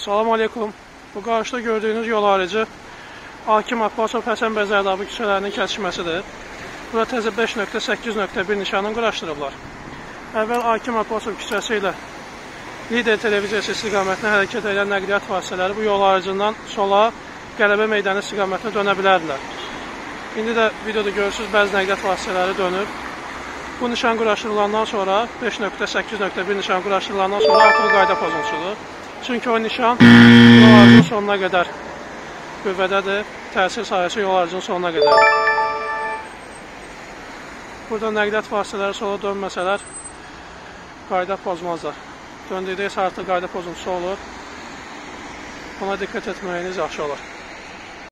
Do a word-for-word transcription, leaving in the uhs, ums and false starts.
Salam aleykum. Bu qarşıda gördüyünüz yol ayrıcı Hakim Abbasov Həsən bəy Zərdabi küçələrinin kəsişməsidir. Burada təzə beş nöqtə səkkiz nöqtə bir nişanını quraşdırıblar. Əvvəl Hakim Abbasov küçəsi ilə Lider televiziyası istiqamətinə hərəkət edən nəqliyyat vasitələri bu yol ayrıcından sola Qələbə meydanı istiqamətinə dönə bilərdilər. İndi də videoda görürsünüz, bəzi nəqliyyat vasitələri dönüb. Bu nişan quraşdırılandan sonra beş nöqtə səkkiz nöqtə bir nişan quraşdırılandan sonra artıq qayda pozuntusudur. Çünki o nişan yol ayrıcının sonuna qədər qüvvədədir, təsir sahəsi yol ayrıcının sonuna qədərdir. Burada nəqliyyat vasitələri sola dönməsələr qayda pozmazlar. Döndükdə isə artıq qayda pozuntusu olur. Ona diqqət etməyiniz yaxşı olur.